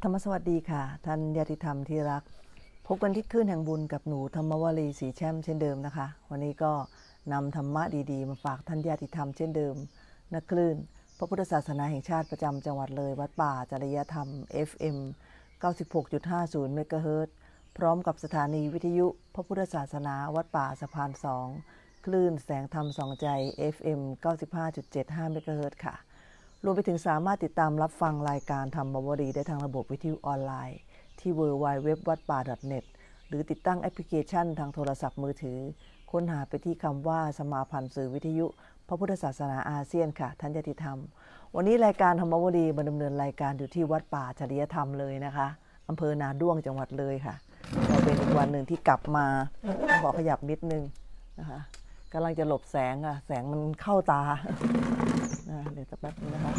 ธรรมสวัสดีค่ะท่านญาติธรรมที่รักพบกันที่คลื่นแห่งบุญกับหนูธรรมวลีสีแช่มเช่นเดิมนะคะวันนี้ก็นำธรรมะดีๆมาฝากท่านญาติธรรมเช่นเดิมณคลื่นพระพุทธศาสนาแห่งชาติประจำจังหวัดเลยวัดป่าจริยธรรม FM 96.50 เมกะเฮิรตซ์พร้อมกับสถานีวิทยุพระพุทธศาสนาวัดป่าสะพาน2คลื่นแสงธรรมส่องใจ FM 95.75 เมกะเฮิรตซ์ค่ะรวมไปถึงสามารถติดตามรับฟังรายการธรรมวลีได้ทางระบบวิทยุออนไลน์ที่ www.wadpa.net หรือติดตั้งแอปพลิเคชันทางโทรศัพท์มือถือค้นหาไปที่คำว่าสมาพันธ์สื่อวิทยุพระพุทธศาสนาอาเซียนค่ะท่านญาติธรรมวันนี้รายการธรรมวลีมาดำเนินรายการอยู่ที่วัดป่าจริยธรรมเลยนะคะอำเภอนาด้วงจังหวัดเลยค่ะก็เป็นอีกวันหนึ่งที่กลับมาขอขยับนิดนึงนะคะกำลังจะหลบแสงอ่ะแสงมันเข้าตาเดี๋ยวสักแป๊บนึงนะคะ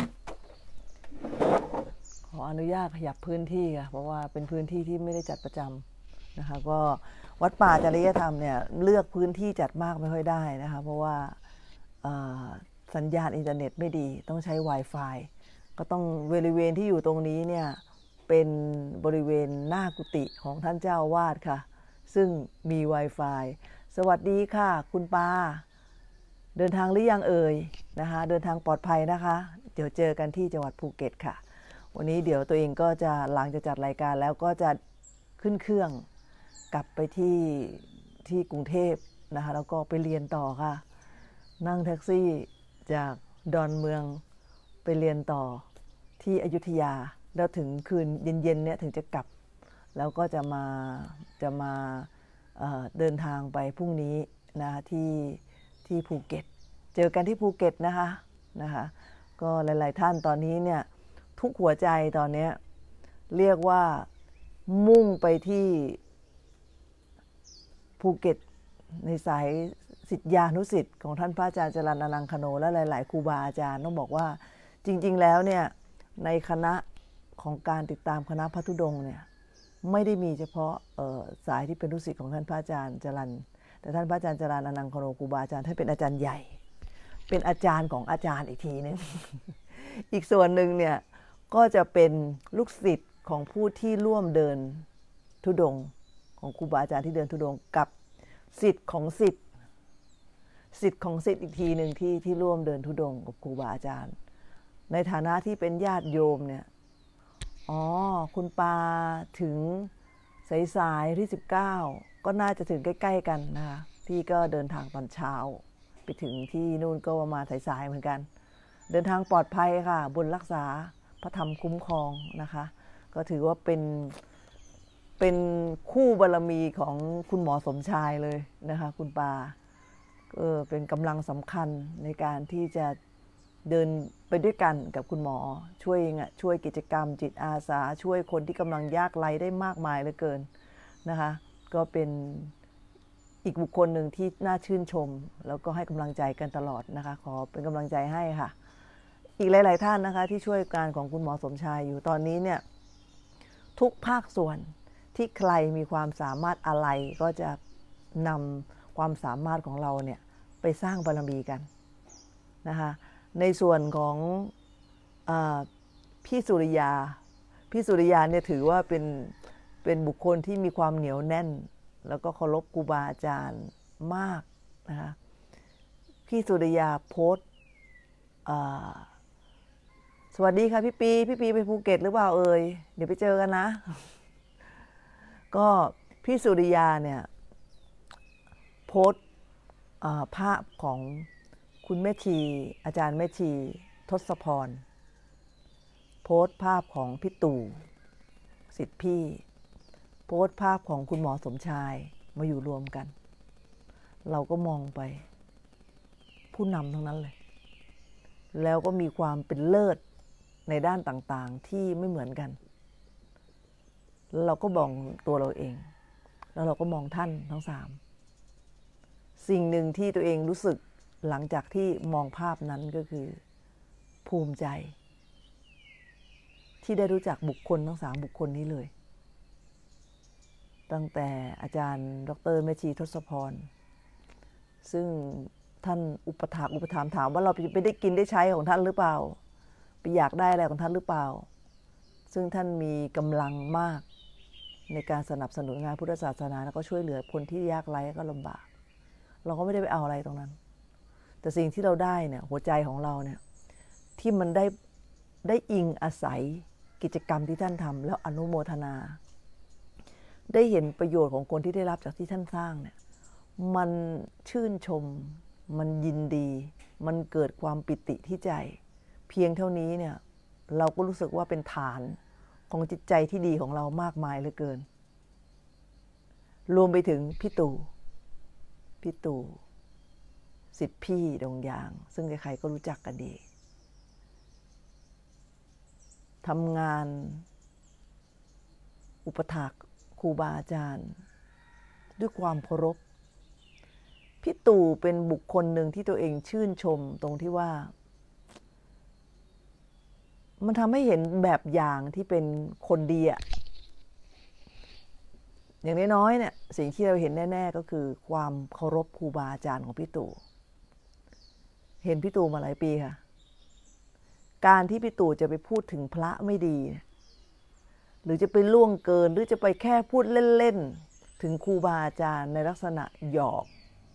ขออนุญาตขยับพื้นที่ค่ะเพราะว่าเป็นพื้นที่ที่ไม่ได้จัดประจำนะคะก็วัดป่าจริยธรรมเนี่ยเลือกพื้นที่จัดมากไม่ค่อยได้นะคะเพราะว่าสัญญาณอินเทอร์เน็ตไม่ดีต้องใช้ Wi-Fi ก็ต้องบริเวณที่อยู่ตรงนี้เนี่ยเป็นบริเวณหน้ากุฏิของท่านเจ้าอาวาสค่ะซึ่งมี Wi-Fi สวัสดีค่ะคุณปาเดินทางหรือยังเอ่ยนะคะเดินทางปลอดภัยนะคะเดี๋ยวเจอกันที่จังหวัดภูเก็ตค่ะวันนี้เดี๋ยวตัวเองก็จะหลังจากจัดรายการแล้วก็จะขึ้นเครื่องกลับไปที่กรุงเทพนะคะแล้วก็ไปเรียนต่อค่ะนั่งแท็กซี่จากดอนเมืองไปเรียนต่อที่อยุธยาแล้วถึงคืนเย็นๆเนี่ยถึงจะกลับแล้วก็จะมาเดินทางไปพรุ่งนี้นะที่ภูเก็ตเจอกันที่ภูเก็ตนะคะก็หลายๆท่านตอนนี้เนี่ยทุกหัวใจตอนนี้เรียกว่ามุ่งไปที่ภูเก็ตในสายศิษยานุศิษย์ของท่านพระอาจารย์จรัญอนังคโนและหลายๆครูบาอาจารย์ต้องบอกว่าจริงๆแล้วเนี่ยในคณะของการติดตามคณะพระธุดงค์เนี่ยไม่ได้มีเฉพาะสายที่เป็นลูกศิษย์ของท่านพระอาจารย์จรัญแต่ท่านพระอาจารย์จรัญอนังคโนครูบาอาจารย์ท่านเป็นอาจารย์ใหญ่เป็นอาจารย์ของอาจารย์อีกทีนึง อีกส่วนหนึ่งเนี่ยก็จะเป็นลูกศิษย์ของผู้ที่ร่วมเดินธุดงค์ของครูบาอาจารย์ที่เดินธุดงค์กับศิษย์ของศิษย์ของศิษย์อีกทีหนึ่งที่ร่วมเดินธุดงค์กับครูบาอาจารย์ในฐานะที่เป็นญาติโยมเนี่ยคุณปาถึงสายๆที่19ก็น่าจะถึงใกล้ๆกันนะคะพี่ก็เดินทางตอนเช้าไปถึงที่นู่นก็ประมาณสายๆเหมือนกันเดินทางปลอดภัยค่ะบุญรักษาพระธรรมคุ้มครองนะคะก็ถือว่าเป็นคู่บารมีของคุณหมอสมชายเลยนะคะคุณปาเป็นกำลังสำคัญในการที่จะเดินไปด้วยกันกับคุณหมอช่วยกิจกรรมจิตอาสาช่วยคนที่กำลังยากไร้ได้มากมายเหลือเกินนะคะก็เป็นอีกบุคคลหนึ่งที่น่าชื่นชมแล้วก็ให้กำลังใจกันตลอดนะคะขอเป็นกำลังใจให้ค่ะอีกหลายๆท่านนะคะที่ช่วยการของคุณหมอสมชายอยู่ตอนนี้เนี่ยทุกภาคส่วนที่ใครมีความสามารถอะไรก็จะนำความสามารถของเราเนี่ยไปสร้างบารมีกันนะคะในส่วนของพี่สุริยาเนี่ยถือว่าเป็นบุคคลที่มีความเหนียวแน่นแล้วก็เคารพครูบาอาจารย์มากนะคะพี่สุริยาโพสต์สวัสดีค่ะพี่ปีไปภูเก็ตหรือเปล่าเอ่ยเดี๋ยวไปเจอกันนะก็พี่สุริยาเนี่ยโพสต์ภาพของคุณแม่ชีอาจารย์แม่ชีทศพรโพสต์ภาพของพี่ตู่ศิษย์พี่โพสต์ภาพของคุณหมอสมชายมาอยู่รวมกันเราก็มองไปผู้นำทั้งนั้นเลยแล้วก็มีความเป็นเลิศในด้านต่างๆที่ไม่เหมือนกันแล้วเราก็มองตัวเราเองแล้วเราก็มองท่านทั้งสามสิ่งหนึ่งที่ตัวเองรู้สึกหลังจากที่มองภาพนั้นก็คือภูมิใจที่ได้รู้จักบุคคลทั้ง3บุคคลนี้เลยตั้งแต่อาจารย์ดร.แม่ชีทศพรซึ่งท่านอุปถัมภ์ถามว่าเราไปได้กินได้ใช้ของท่านหรือเปล่าไปอยากได้อะไรของท่านหรือเปล่าซึ่งท่านมีกำลังมากในการสนับสนุนงานพุทธศาสนาแล้วก็ช่วยเหลือคนที่ยากไร้ก็ลำบากเราก็ไม่ได้ไปเอาอะไรตรงนั้นแต่สิ่งที่เราได้เนี่ยหัวใจของเราเนี่ยที่มันได้อิงอาศัยกิจกรรมที่ท่านทำแล้วอนุโมทนาได้เห็นประโยชน์ของคนที่ได้รับจากที่ท่านสร้างเนี่ยมันชื่นชมมันยินดีมันเกิดความปิติที่ใจเพียงเท่านี้เนี่ยเราก็รู้สึกว่าเป็นฐานของจิตใจที่ดีของเรามากมายเหลือเกินรวมไปถึงพี่ตู่ศิษย์พี่ดงยางซึ่งใครๆก็รู้จักกันดีทำงานอุปถากครูบาอาจารย์ด้วยความเคารพพี่ตู่เป็นบุคคลหนึ่งที่ตัวเองชื่นชมตรงที่ว่ามันทำให้เห็นแบบอย่างที่เป็นคนดีอะอย่างน้อยๆเนี่ยสิ่งที่เราเห็นแน่ๆก็คือความเคารพครูบาอาจารย์ของพี่ตู่เห็นพี่ตู่มาหลายปีค่ะการที่พี่ตู่จะไปพูดถึงพระไม่ดีหรือจะไปล่วงเกินหรือจะไปแค่พูดเล่นๆถึงครูบาอาจารย์ในลักษณะหยอก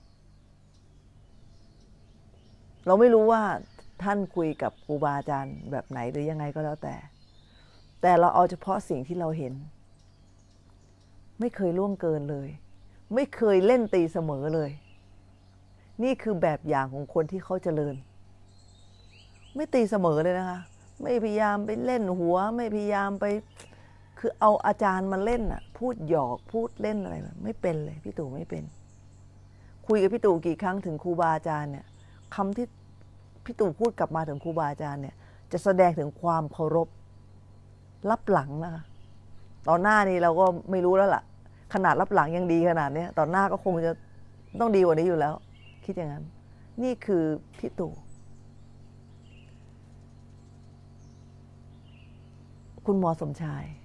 เราไม่รู้ว่าท่านคุยกับครูบาอาจารย์แบบไหนหรือยังไงก็แล้วแต่เราเอาเฉพาะสิ่งที่เราเห็นไม่เคยล่วงเกินเลยไม่เคยเล่นตีเสมอเลยนี่คือแบบอย่างของคนที่เขาเจริญไม่ตีเสมอเลยนะคะไม่พยายามไปเล่นหัวไม่พยายามไปคือเอาอาจารย์มาเล่นอ่ะพูดหยอกพูดเล่นอะไรไม่เป็นเลยพี่ตู่ไม่เป็นคุยกับพี่ตู่กี่ครั้งถึงครูบาอาจารย์เนี่ยคำที่พี่ตู่พูดกลับมาถึงครูบาอาจารย์เนี่ยจะแสดงถึงความเคารพรับหลังนะคะตอนหน้านี่เราก็ไม่รู้แล้วล่ะขนาดรับหลังยังดีขนาดนี้ตอนหน้าก็คงจะต้องดีกว่านี้อยู่แล้วคิดอย่างนั้นนี่คือพี่ตู่คุณหมอสมชาย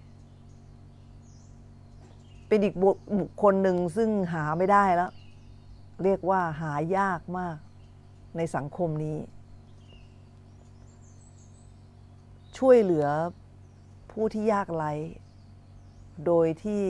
เป็นอีกบุคคลหนึ่งซึ่งหาไม่ได้แล้วเรียกว่าหายากมากในสังคมนี้ช่วยเหลือผู้ที่ยากไร้โดยที่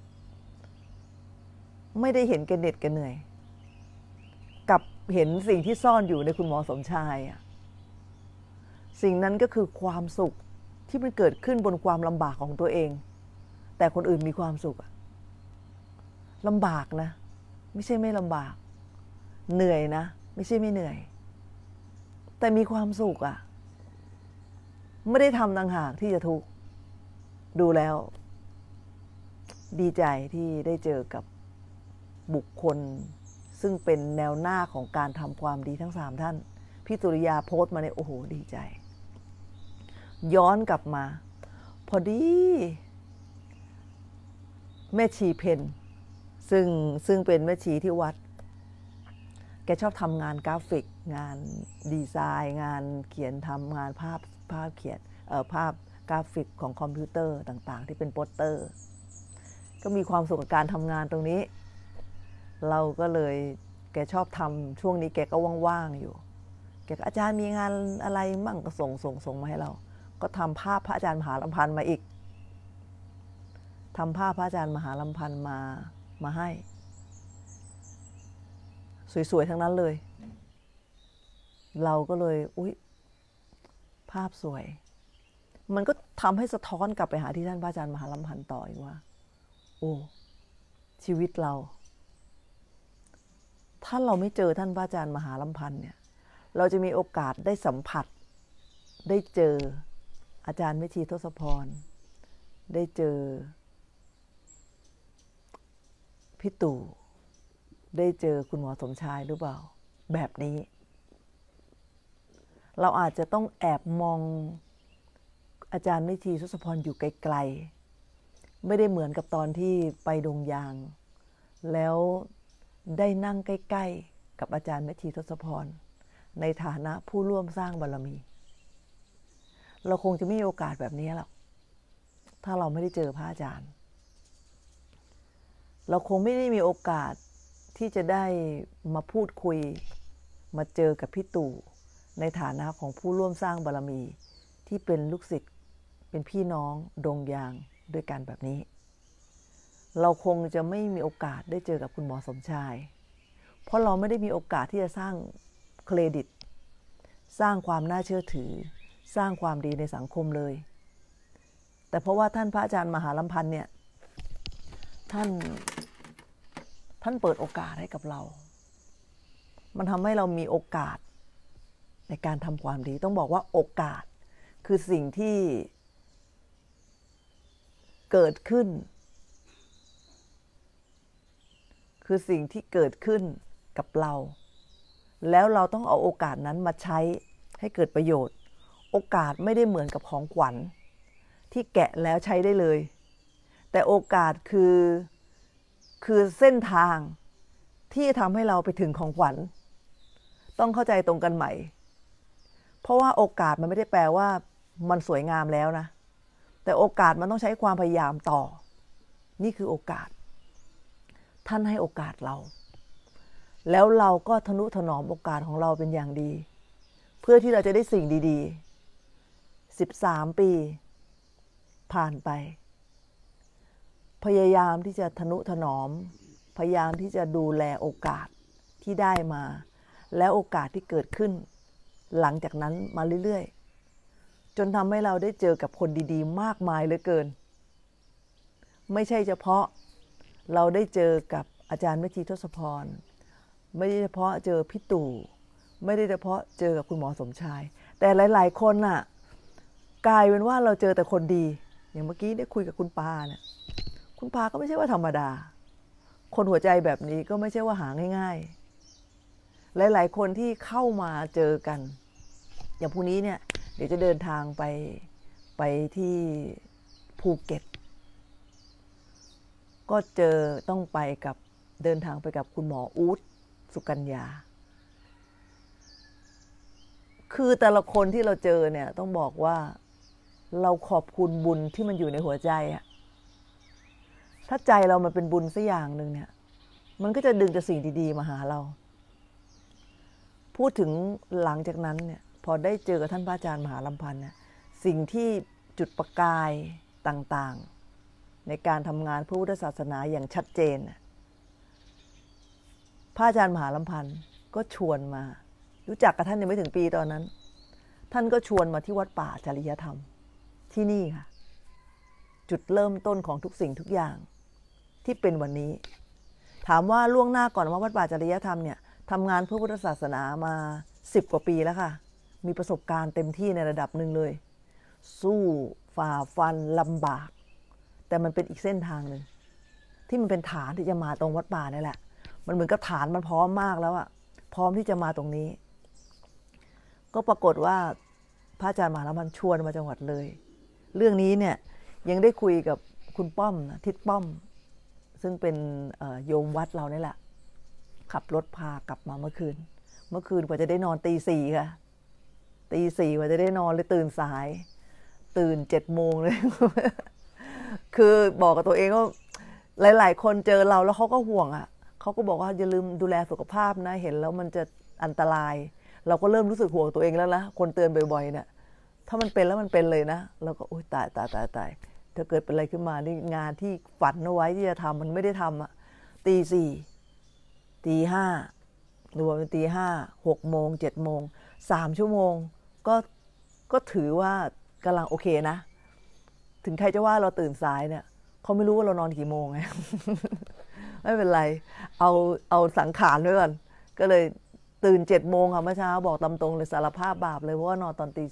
ไม่ได้เห็นแก่เหน็ดแก่เหนื่อยกับเห็นสิ่งที่ซ่อนอยู่ในคุณหมอสมชายสิ่งนั้นก็คือความสุขที่มันเกิดขึ้นบนความลำบากของตัวเองแต่คนอื่นมีความสุขลำบากนะไม่ใช่ไม่ลำบากเหนื่อยนะไม่ใช่ไม่เหนื่อยแต่มีความสุขไม่ได้ทำต่างหากที่จะทุกข์ดูแล้วดีใจที่ได้เจอกับบุคคลซึ่งเป็นแนวหน้าของการทำความดีทั้ง3ท่านพี่สุริยาโพสต์มาในโอ้โหดีใจย้อนกลับมาพอดีแม่ชีเพนซึ่งเป็นแม่ชีที่วัดแกชอบทำงานกราฟิกงานดีไซน์งานเขียนทำงานภาพเขียนภาพกราฟิกของคอมพิวเตอร์ต่างๆที่เป็นโปสเตอร์ก็มีความสุขกับการทำงานตรงนี้เราก็เลยแกชอบทำช่วงนี้แกก็ว่างๆอยู่แกก็อาจารย์มีงานอะไรมั่งก็ส่งมาให้เราก็ทำภาพพระอาจารย์มหาลำพันธ์มาอีกทำภาพพระอาจารย์มหาลำพันธ์มาให้สวยๆทั้งนั้นเลยเราก็เลยอุ๊ยภาพสวยมันก็ทำให้สะท้อนกลับไปหาที่ท่านพระอาจารย์มหาลำพันธ์ต่ออีกว่าโอ้ชีวิตเราถ้าเราไม่เจอท่านพระอาจารย์มหาลำพันธ์เนี่ยเราจะมีโอกาสได้สัมผัสได้เจออาจารย์แม่ชีทศพรได้เจอพี่ตู่ได้เจอคุณหมอสมชายหรือเปล่าแบบนี้เราอาจจะต้องแอบมองอาจารย์แม่ชีทศพรอยู่ไกลๆไม่ได้เหมือนกับตอนที่ไปดงยางแล้วได้นั่งใกล้ๆกับอาจารย์แม่ชีทศพรในฐานะผู้ร่วมสร้างบารมีเราคงจะไม่มีโอกาสแบบนี้หรอกถ้าเราไม่ได้เจอพระอาจารย์เราคงไม่ได้มีโอกาสที่จะได้มาพูดคุยมาเจอกับพี่ตู่ในฐานะของผู้ร่วมสร้างบารมีที่เป็นลูกศิษย์เป็นพี่น้องดงยางด้วยกันแบบนี้เราคงจะไม่มีโอกาสได้เจอกับคุณหมอสมชายเพราะเราไม่ได้มีโอกาสที่จะสร้างเครดิตสร้างความน่าเชื่อถือสร้างความดีในสังคมเลยแต่เพราะว่าท่านพระอาจารย์มหาลัมพันธ์เนี่ยท่านเปิดโอกาสให้กับเรามันทำให้เรามีโอกาสในการทำความดีต้องบอกว่าโอกาสคือสิ่งที่เกิดขึ้นคือสิ่งที่เกิดขึ้นกับเราแล้วเราต้องเอาโอกาสนั้นมาใช้ให้เกิดประโยชน์โอกาสไม่ได้เหมือนกับของขวัญที่แกะแล้วใช้ได้เลยแต่โอกาสคือเส้นทางที่ทำให้เราไปถึงของขวัญต้องเข้าใจตรงกันใหม่เพราะว่าโอกาสมันไม่ได้แปลว่ามันสวยงามแล้วนะแต่โอกาสมันต้องใช้ความพยายามต่อนี่คือโอกาสท่านให้โอกาสเราแล้วเราก็ทนุถนอมโอกาสของเราเป็นอย่างดีเพื่อที่เราจะได้สิ่งดีๆ13 ปีผ่านไปพยายามที่จะทนุถนอมพยายามที่จะดูแลโอกาสที่ได้มาและโอกาสที่เกิดขึ้นหลังจากนั้นมาเรื่อยๆจนทำให้เราได้เจอกับคนดีๆมากมายเหลือเกินไม่ใช่เฉพาะเราได้เจอกับอาจารย์แม่ชีทศพรไม่ได้เฉพาะเจอพี่ตู่ไม่ได้เฉพาะเจอกับคุณหมอสมชายแต่หลายๆคนน่ะกลายเป็นว่าเราเจอแต่คนดีอย่างเมื่อกี้ได้คุยกับคุณปาเนี่ยคุณปาก็ไม่ใช่ว่าธรรมดาคนหัวใจแบบนี้ก็ไม่ใช่ว่าหาง่ายๆหลายๆคนที่เข้ามาเจอกันอย่างพรุ่งนี้เนี่ยเดี๋ยวจะเดินทางไปที่ภูเก็ตก็ต้องไปกับเดินทางไปกับคุณหมออู๊ดสุกัญญาคือแต่ละคนที่เราเจอเนี่ยต้องบอกว่าเราขอบคุณบุญที่มันอยู่ในหัวใจอะถ้าใจเรามันเป็นบุญสักอย่างหนึ่งเนี่ยมันก็จะดึงแต่สิ่งดีๆมาหาเราพูดถึงหลังจากนั้นเนี่ยพอได้เจอกับท่านพระอาจารย์มหาลัมพันธ์เนี่ยสิ่งที่จุดประกายต่างๆในการทำงานพระพุทธศาสนาอย่างชัดเจนพระอาจารย์มหาลัมพันธ์ก็ชวนมารู้จักกับท่านยังไม่ถึงปีตอนนั้นท่านก็ชวนมาที่วัดป่าจริยธรรมที่นี่ค่ะจุดเริ่มต้นของทุกสิ่งทุกอย่างที่เป็นวันนี้ถามว่าล่วงหน้าก่อนว่าวัดป่าจริยธรรมเนี่ยทำงานเพื่อพุทธศาสนามา10 กว่าปีแล้วค่ะมีประสบการณ์เต็มที่ในระดับหนึ่งเลยสู้ฝ่าฟันลำบากแต่มันเป็นอีกเส้นทางหนึ่งที่มันเป็นฐานที่จะมาตรงวัดป่านี่แหละมันเหมือนกับฐานมันพร้อมมากแล้วอะพร้อมที่จะมาตรงนี้ก็ปรากฏว่าพระอาจารย์มหาลัมพันธ์ชวนมาจังหวัดเลยเรื่องนี้เนี่ยยังได้คุยกับคุณป้อมทิศป้อมซึ่งเป็นโยมวัดเรานี่แหละขับรถพากลับมาเมื่อคืนกว่าจะได้นอนตี 4ค่ะตี 4กว่าจะได้นอนเลยตื่นสายตื่น7 โมงเลย คือบอกกับตัวเองว่าหลายๆคนเจอเราแล้วเขาก็ห่วงอ่ะเขาก็บอกว่าอย่าลืมดูแลสุขภาพนะเห็นแล้วมันจะอันตรายเราก็เริ่มรู้สึกห่วงตัวเองแล้วนะคนเตือนบ่อยๆเนี่ยถ้ามันเป็นแล้วมันเป็นเลยนะเราก็โอ๊ยตายถ้าเกิดเป็นอะไรขึ้นมานี่งานที่ฝันเอาไว้ที่จะทำมันไม่ได้ทำอ่ะตี 4 ตี 5รวมเป็นตี 5 6 โมง 7 โมง3 ชั่วโมงก็ถือว่ากำลังโอเคนะถึงใครจะว่าเราตื่นสายเนี่ยเขาไม่รู้ว่าเรานอนกี่โมงไง ไม่เป็นไรเอาสังขารไว้ก่อนก็เลยตื่น7 โมงค่ะเมื่อเช้าบอกตามตรงเลยสารภาพบาปเลยเพราะว่านอนตอนตี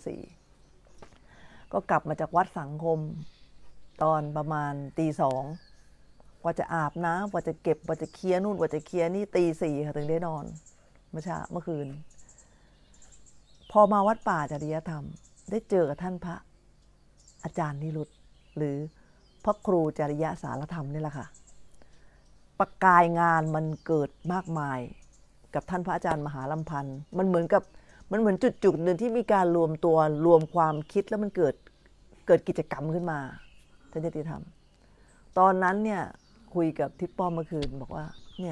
4ก็กลับมาจากวัดสังคมตอนประมาณตี 2กว่าจะอาบน้ำกว่าจะเก็บกว่าจะเคลียร์นู่นกว่าจะเคลียร์นี่ตี 4ค่ะถึงได้นอนเมื่อคืนพอมาวัดป่าจริยธรรมได้เจอกับท่านพระอาจารย์นิรุตหรือพระครูจริยสารธรรมนี่แหละค่ะประกายงานมันเกิดมากมายกับท่านพระอาจารย์มหาลัมพันธ์มันเหมือนจุดหนึ่งที่มีการรวมตัวรวมความคิดแล้วมันเกิดกิจกรรมขึ้นมาท่านจติธรรมตอนนั้นเนี่ยคุยกับทิศป้อมเมื่อคืนบอกว่าเนี่ย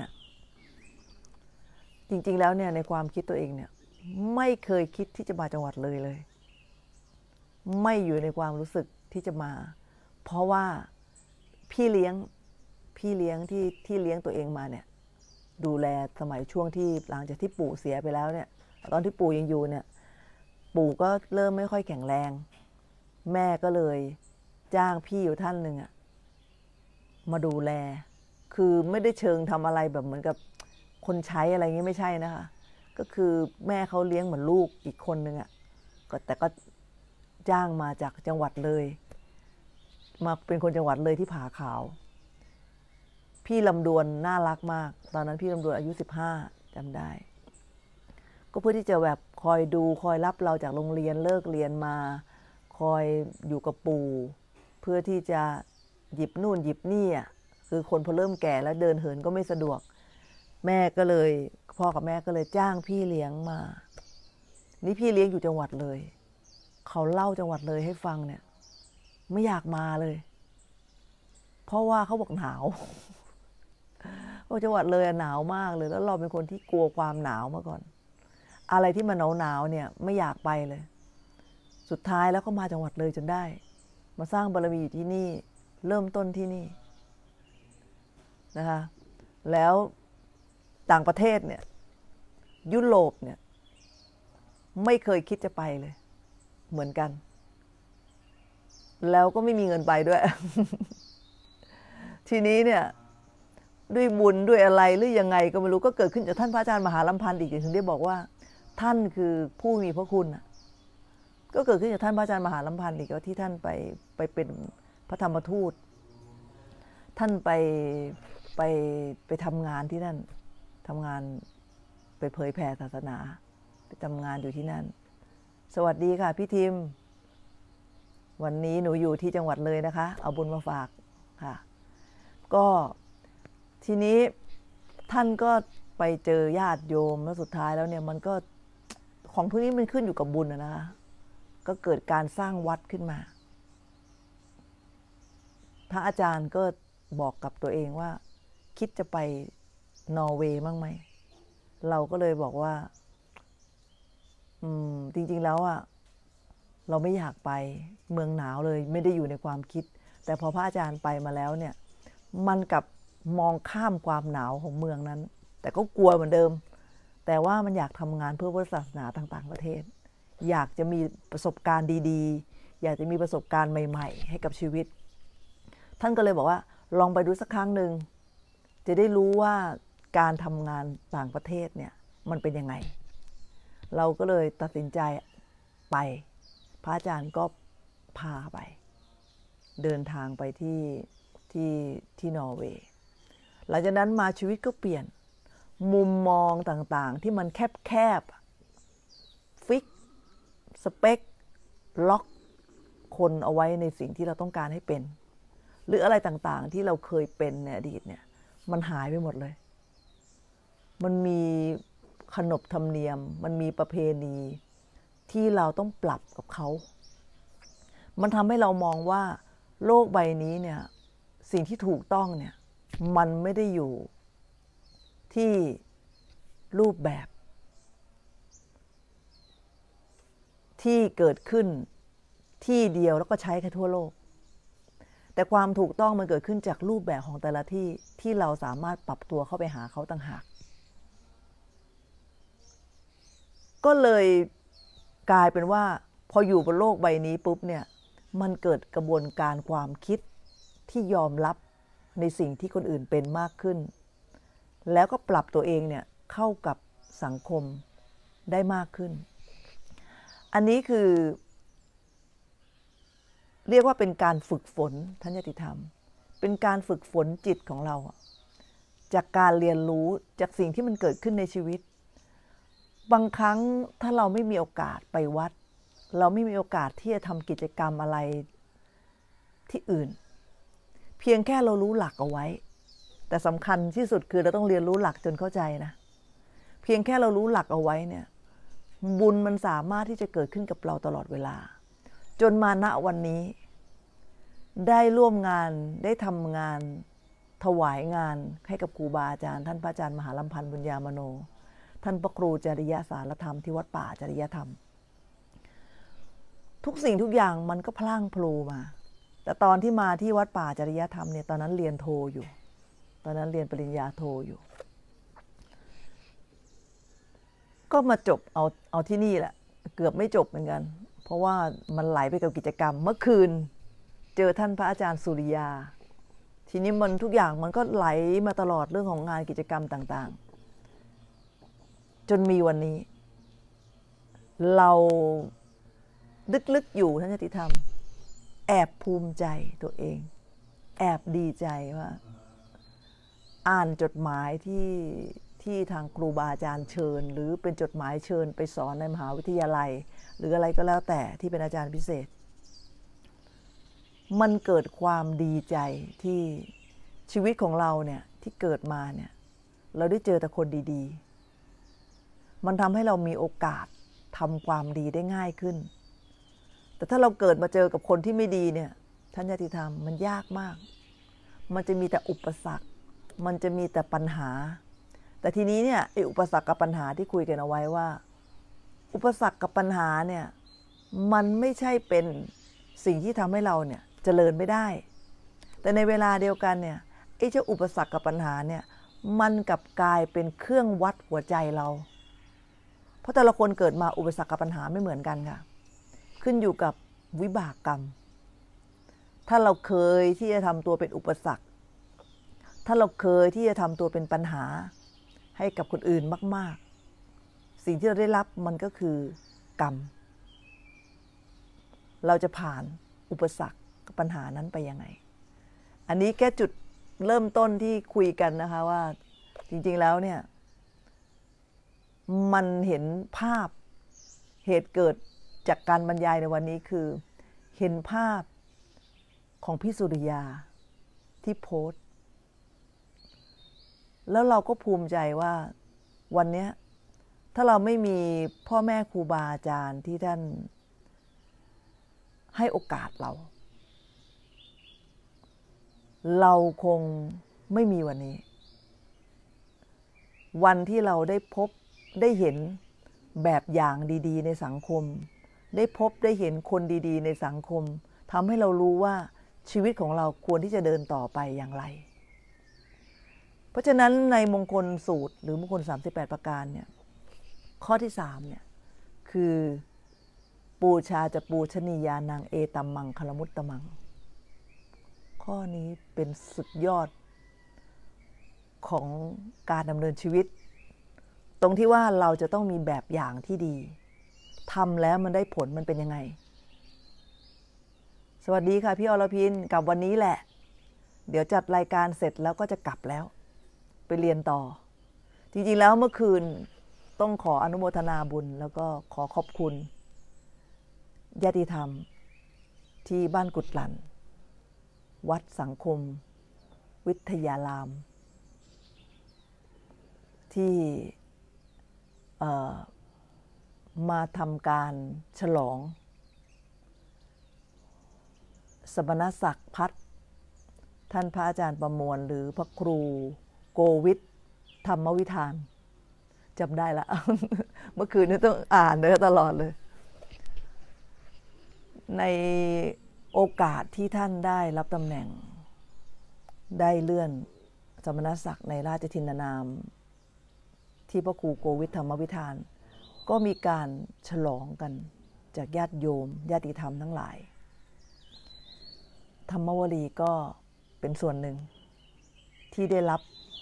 จริงๆแล้วเนี่ยในความคิดตัวเองเนี่ยไม่เคยคิดที่จะมาจังหวัดเลยไม่อยู่ในความรู้สึกที่จะมา เพราะว่าพี่เลี้ยงที่เลี้ยงตัวเองมาเนี่ยดูแลสมัยช่วงที่หลังจากที่ปู่เสียไปแล้วเนี่ยตอนที่ปู่ยังอยู่เนี่ยปู่ก็เริ่มไม่ค่อยแข็งแรงแม่ก็เลยจ้างพี่อยู่ท่านหนึ่งอะมาดูแลคือไม่ได้เชิงทำอะไรแบบเหมือนกับคนใช้อะไรเงี้ยไม่ใช่นะคะก็คือแม่เขาเลี้ยงเหมือนลูกอีกคนนึงอะแต่ก็จ้างมาจากจังหวัดเลยมาเป็นคนจังหวัดเลยที่ผาขาวพี่ลำดวนน่ารักมากตอนนั้นพี่ลำดวนอายุ15จำได้ก็เพื่อที่จะแบบคอยดูคอยรับเราจากโรงเรียนเลิกเรียนมาคอยอยู่กับปู่เพื่อที่จะหยิบนู่นหยิบนี่อ่ะคือคนพอเริ่มแก่แล้วเดินเหินก็ไม่สะดวกแม่ก็เลยพ่อกับแม่ก็เลยจ้างพี่เลี้ยงมานี่พี่เลี้ยงอยู่จังหวัดเลยเขาเล่าจังหวัดเลยให้ฟังเนี่ยไม่อยากมาเลยเพราะว่าเขาบอกหนาวจังหวัดเลยหนาวมากเลยแล้วเราเป็นคนที่กลัวความหนาวมาก่อนอะไรที่มันหนาวเนี่ยไม่อยากไปเลยสุดท้ายแล้วก็มาจังหวัดเลยจนได้มาสร้างบารมีอยู่ที่นี่เริ่มต้นที่นี่นะคะแล้วต่างประเทศเนี่ยยุโรปเนี่ยไม่เคยคิดจะไปเลยเหมือนกันแล้วก็ไม่มีเงินไปด้วย ทีนี้เนี่ยด้วยบุญด้วยอะไรหรือยังไงก็ไม่รู้ก็เกิดขึ้นจากท่านพระอาจารย์มหาลัมพันธ์อีกอย่างถึงได้บอกว่าท่านคือผู้มีพระคุณก็เกิดขึ้นจากท่านพระอาจารย์มหาลัมพันธ์อีกว่าที่ท่านไปเป็นพระธรรมทูตท่านไปทำงานที่นั่นทำงานไปเผยแผ่ศาสนาไปทำงานอยู่ที่นั่นสวัสดีค่ะพี่ทิมวันนี้หนูอยู่ที่จังหวัดเลยนะคะเอาบุญมาฝากค่ะก็ทีนี้ท่านก็ไปเจอญาติโยมแล้วสุดท้ายแล้วเนี่ยมันก็ของทุกนี้มันขึ้นอยู่กับบุญนะคะก็เกิดการสร้างวัดขึ้นมาพระอาจารย์ก็บอกกับตัวเองว่าคิดจะไปนอร์เวย์บ้างไหมเราก็เลยบอกว่าจริงๆแล้วเราไม่อยากไปเมืองหนาวเลยไม่ได้อยู่ในความคิดแต่พอพระอาจารย์ไปมาแล้วเนี่ยมันกับมองข้ามความหนาวของเมืองนั้นแต่ก็กลัวเหมือนเดิมแต่ว่ามันอยากทำงานเพื่อพุทธศาสนาต่างประเทศอยากจะมีประสบการณ์ดีๆอยากจะมีประสบการณ์ใหม่ๆให้กับชีวิตท่านก็เลยบอกว่าลองไปดูสักครั้งหนึ่งจะได้รู้ว่าการทำงานต่างประเทศเนี่ยมันเป็นยังไงเราก็เลยตัดสินใจไปพระอาจารย์ก็พาไปเดินทางไปที่นอร์เวย์หลังจากนั้นมาชีวิตก็เปลี่ยนมุมมองต่างๆที่มันแคบฟิกสเปคล็อกคนเอาไว้ในสิ่งที่เราต้องการให้เป็นหรืออะไรต่างๆที่เราเคยเป็นในอดีตเนี่ยมันหายไปหมดเลยมันมีขนบธรรมเนียมมันมีประเพณีที่เราต้องปรับกับเขามันทำให้เรามองว่าโลกใบนี้เนี่ยสิ่งที่ถูกต้องเนี่ยมันไม่ได้อยู่ที่รูปแบบที่เกิดขึ้นที่เดียวแล้วก็ใช้กันทั่วโลกแต่ความถูกต้องมันเกิดขึ้นจากรูปแบบของแต่ละที่ที่เราสามารถปรับตัวเข้าไปหาเขาต่างหากก็เลยกลายเป็นว่าพออยู่บนโลกใบนี้ปุ๊บเนี่ยมันเกิดกระบวนการความคิดที่ยอมรับในสิ่งที่คนอื่นเป็นมากขึ้นแล้วก็ปรับตัวเองเนี่ยเข้ากับสังคมได้มากขึ้นอันนี้คือเรียกว่าเป็นการฝึกฝนทัญญติธรรมเป็นการฝึกฝนจิตของเราจากการเรียนรู้จากสิ่งที่มันเกิดขึ้นในชีวิตบางครั้งถ้าเราไม่มีโอกาสไปวัดเราไม่มีโอกาสที่จะทำกิจกรรมอะไรที่อื่นเพียงแค่เรารู้หลักเอาไว้แต่สำคัญที่สุดคือเราต้องเรียนรู้หลักจนเข้าใจนะเพียงแค่เรารู้หลักเอาไว้เนี่ยบุญมันสามารถที่จะเกิดขึ้นกับเราตลอดเวลาจนมาณวันนี้ได้ร่วมงานได้ทำงานถวายงานให้กับครูบาอาจารย์ท่านพระอาจารย์มหาลัมพันธ์บุญญามโนท่านพระครูจริยสารธรรมที่วัดป่าจริยธรรมทุกสิ่งทุกอย่างมันก็พลั่งพลูมาแต่ตอนที่มาที่วัดป่าจริยธรรมเนี่ยตอนนั้นเรียนโทอยู่ตอนนั้นเรียนปริญญาโทอยู่ก็มาจบเอาที่นี่แหละเกือบไม่จบเหมือนกันเพราะว่ามันไหลไปกับกิจกรรมเมื่อคืนเจอท่านพระอาจารย์สุริยาทีนี้มันทุกอย่างมันก็ไหลมาตลอดเรื่องของงานกิจกรรมต่างๆจนมีวันนี้เราลึกๆอยู่ท่านญาติธรรมแอบภูมิใจตัวเองแอบดีใจว่าอ่านจดหมายที่ทางครูบาอาจารย์เชิญหรือเป็นจดหมายเชิญไปสอนในมหาวิทยาลัยหรืออะไรก็แล้วแต่ที่เป็นอาจารย์พิเศษมันเกิดความดีใจที่ชีวิตของเราเนี่ยที่เกิดมาเนี่ยเราได้เจอแต่คนดีๆมันทำให้เรามีโอกาสทำความดีได้ง่ายขึ้นแต่ถ้าเราเกิดมาเจอกับคนที่ไม่ดีเนี่ยท่านญาติธรรมมันยากมากมันจะมีแต่อุปสรรคมันจะมีแต่ปัญหาแต่ทีนี้เนี่ยอุปสรรคกับปัญหาที่คุยกันเอาไว้ว่าอุปสรรคกับปัญหาเนี่ยมันไม่ใช่เป็นสิ่งที่ทำให้เราเนี่ยเจริญไม่ได้แต่ในเวลาเดียวกันเนี่ยไอ้เจ้าอุปสรรคกับปัญหาเนี่ยมันกลับกลายเป็นเครื่องวัดหัวใจเราเพราะแต่ละคนเกิดมาอุปสรรคกับปัญหาไม่เหมือนกันค่ะขึ้นอยู่กับวิบากกรรมถ้าเราเคยที่จะทำตัวเป็นอุปสรรคถ้าเราเคยที่จะทำตัวเป็นปัญหาให้กับคนอื่นมากๆสิ่งที่เราได้รับมันก็คือกรรมเราจะผ่านอุปสรรคกับปัญหานั้นไปยังไงอันนี้แค่จุดเริ่มต้นที่คุยกันนะคะว่าจริงๆแล้วเนี่ยมันเห็นภาพเหตุเกิดจากการบรรยายในวันนี้คือเห็นภาพของพี่สุริยาที่โพสต์แล้วเราก็ภูมิใจว่าวันนี้ถ้าเราไม่มีพ่อแม่ครูบาอาจารย์ที่ท่านให้โอกาสเราคงไม่มีวันนี้วันที่เราได้พบได้เห็นแบบอย่างดีๆในสังคมได้พบได้เห็นคนดีๆในสังคมทำให้เรารู้ว่าชีวิตของเราควรที่จะเดินต่อไปอย่างไรเพราะฉะนั้นในมงคลสูตรหรือมงคล38ประการเนี่ยข้อที่3เนี่ยคือปูชาจะปูชนียานังเอตัมมังคลมุตตมังข้อนี้เป็นสุดยอดของการดำเนินชีวิตตรงที่ว่าเราจะต้องมีแบบอย่างที่ดีทำแล้วมันได้ผลมันเป็นยังไงสวัสดีค่ะพี่อรพินกลับวันนี้แหละเดี๋ยวจัดรายการเสร็จแล้วก็จะกลับแล้วไปเรียนต่อจริงๆแล้วเมื่อคืนต้องขออนุโมทนาบุญแล้วก็ขอขอบคุณญาติธรรมที่บ้านกุดหลันวัดสังคมวิทยารามที่มาทำการฉลองสมณศักดิ์พัฒน์ท่านพระอาจารย์ประมวลหรือพระครูโกวิทธรรมวิธานจำได้ละ เมื่อคืนนี้ต้องอ่านเลยตลอดเลยในโอกาสที่ท่านได้รับตำแหน่งได้เลื่อนสมณศักดิ์ในราชทินนามที่พระครูโกวิทธรรมวิธานก็มีการฉลองกันจากญาติโยมญาติธรรมทั้งหลายธรรมวลีก็เป็นส่วนหนึ่งที่ได้รับ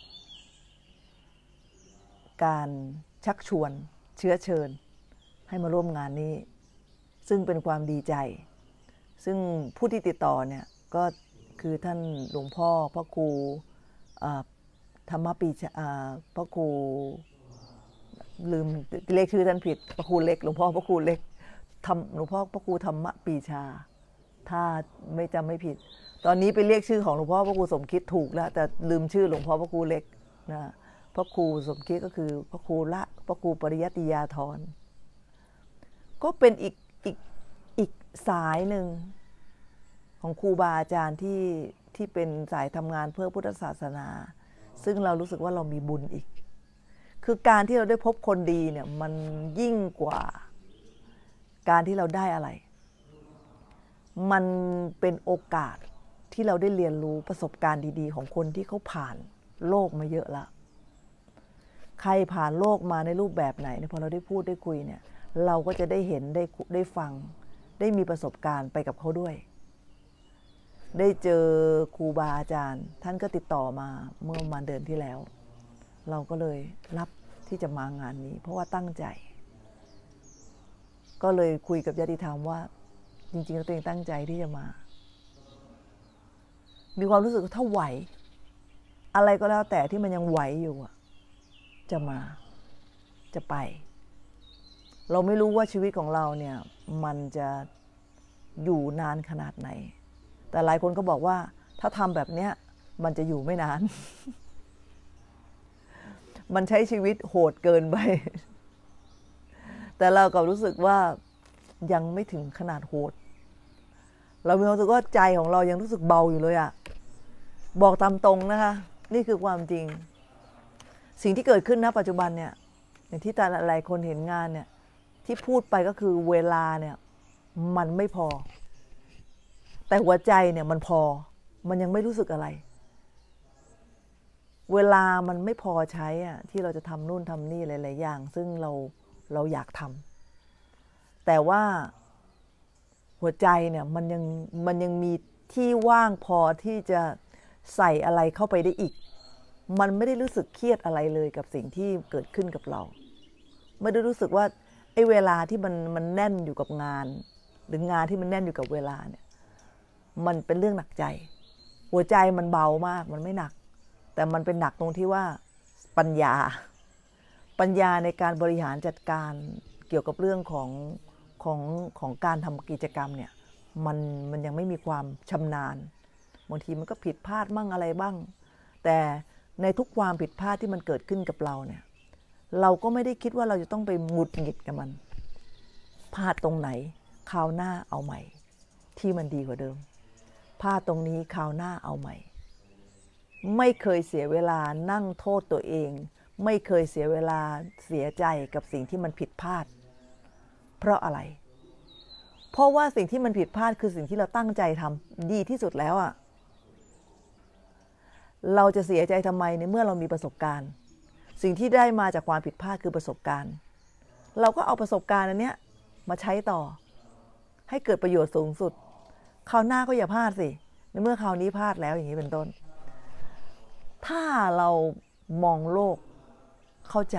การชักชวนเชื้อเชิญให้มาร่วมงานนี้ซึ่งเป็นความดีใจซึ่งผู้ที่ติดต่อเนี่ยก็คือท่านหลวงพ่อพระครูธรรมปีชาพระครูลืมเรียกชื่อท่านผิดพระครูเล็กหลวงพ่อพระครูเล็กหลวงพ่อพระครูธรรมปีชาถ้าไม่จำไม่ผิดตอนนี้ไปเรียกชื่อของหลวงพ่อพระครูสมคิดถูกแล้วแต่ลืมชื่อหลวงพ่อพระครูเล็กนะพระครูสมคิดก็คือพระครูละพระครูปริยัติยาธรก็เป็นอีกสายหนึ่งของครูบาอาจารย์ที่เป็นสายทำงานเพื่อพุทธศาสนาซึ่งเรารู้สึกว่าเรามีบุญอีกคือการที่เราได้พบคนดีเนี่ยมันยิ่งกว่าการที่เราได้อะไรมันเป็นโอกาสที่เราได้เรียนรู้ประสบการณ์ดีๆของคนที่เขาผ่านโลกมาเยอะละใครผ่านโลกมาในรูปแบบไหนเนี่ยพอเราได้พูดได้คุยเนี่ยเราก็จะได้เห็นได้ฟังได้มีประสบการณ์ไปกับเขาด้วยได้เจอครูบาอาจารย์ท่านก็ติดต่อมาเมื่อประมาณเดือนที่แล้วเราก็เลยรับที่จะมางานนี้เพราะว่าตั้งใจก็เลยคุยกับญาติธรรมว่าจริงๆแล้วตัวเองตั้งใจที่จะมามีความรู้สึกว่าถ้าไหวอะไรก็แล้วแต่ที่มันยังไหวอยู่จะมาจะไปเราไม่รู้ว่าชีวิตของเราเนี่ยมันจะอยู่นานขนาดไหนแต่หลายคนก็บอกว่าถ้าทำแบบเนี้ยมันจะอยู่ไม่นาน มันใช้ชีวิตโหดเกินไป แต่เราก็รู้สึกว่ายังไม่ถึงขนาดโหดเรามีความรู้สึกว่าใจของเรายังรู้สึกเบาอยู่เลยอะบอกตามตรงนะคะนี่คือความจริงสิ่งที่เกิดขึ้นณปัจจุบันเนี่ยอย่างที่แต่หลายคนเห็นงานเนี่ยที่พูดไปก็คือเวลาเนี่ยมันไม่พอแต่หัวใจเนี่ยมันพอมันยังไม่รู้สึกอะไรเวลามันไม่พอใช้อะที่เราจะทำนู่นทำนี่หลายๆอย่างซึ่งเราอยากทำแต่ว่าหัวใจเนี่ยมันยังมีที่ว่างพอที่จะใส่อะไรเข้าไปได้อีกมันไม่ได้รู้สึกเครียดอะไรเลยกับสิ่งที่เกิดขึ้นกับเราไม่ได้รู้สึกว่าไอ้เวลาที่มันแน่นอยู่กับงานหรืองานที่มันแน่นอยู่กับเวลาเนี่ยมันเป็นเรื่องหนักใจหัวใจมันเบามากมันไม่หนักแต่มันเป็นหนักตรงที่ว่าปัญญาในการบริหารจัดการเกี่ยวกับเรื่องของการทำกิจกรรมเนี่ยมันยังไม่มีความชำนาญบางทีมันก็ผิดพลาดมั่งอะไรบ้างแต่ในทุกความผิดพลาดที่มันเกิดขึ้นกับเราเนี่ยเราก็ไม่ได้คิดว่าเราจะต้องไปหงุดหงิดกับมันพลาดตรงไหนคราวหน้าเอาใหม่ที่มันดีกว่าเดิมพลาดตรงนี้คราวหน้าเอาใหม่ไม่เคยเสียเวลานั่งโทษตัวเองไม่เคยเสียเวลาเสียใจกับสิ่งที่มันผิดพลาดเพราะอะไรเพราะว่าสิ่งที่มันผิดพลาดคือสิ่งที่เราตั้งใจทำดีที่สุดแล้วอะเราจะเสียใจทำไมในเมื่อเรามีประสบการณ์สิ่งที่ได้มาจากความผิดพลาดคือประสบการณ์เราก็เอาประสบการณ์อันเนี้ยมาใช้ต่อให้เกิดประโยชน์สูงสุดคราวหน้าก็อย่าพลาดสิในเมื่อคราวนี้พลาดแล้วอย่างนี้เป็นต้นถ้าเรามองโลกเข้าใจ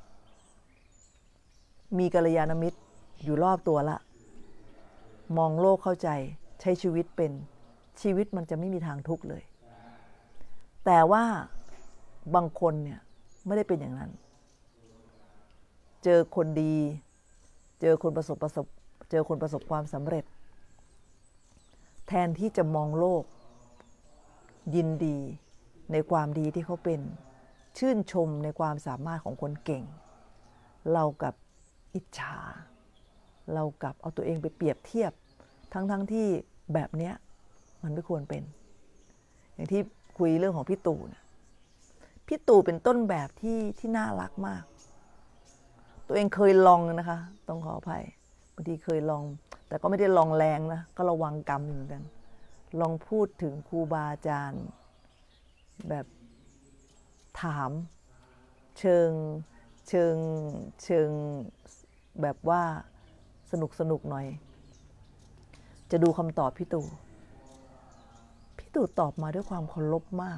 มีกัลยาณมิตรอยู่รอบตัวละมองโลกเข้าใจใช้ชีวิตเป็นชีวิตมันจะไม่มีทางทุกข์เลยแต่ว่าบางคนเนี่ยไม่ได้เป็นอย่างนั้นเจอคนดีเจอคนประสบความสำเร็จแทนที่จะมองโลกยินดีในความดีที่เขาเป็นชื่นชมในความสามารถของคนเก่งเรากับอิจฉาเรากับเอาตัวเองไปเปรียบเทียบทั้งที่แบบเนี้ยมันไม่ควรเป็นอย่างที่คุยเรื่องของพี่ตู่เนี่ยพี่ตู่เป็นต้นแบบที่น่ารักมากตัวเองเคยลองนะคะต้องขออภัยบางทีเคยลองแต่ก็ไม่ได้ลองแรงนะก็ระวังกรรมอยู่เหมือนกันลองพูดถึงครูบาอาจารย์แบบถามเชิงแบบว่าสนุกหน่อยจะดูคำตอบพี่ตู่ตอบมาด้วยความเคารพมาก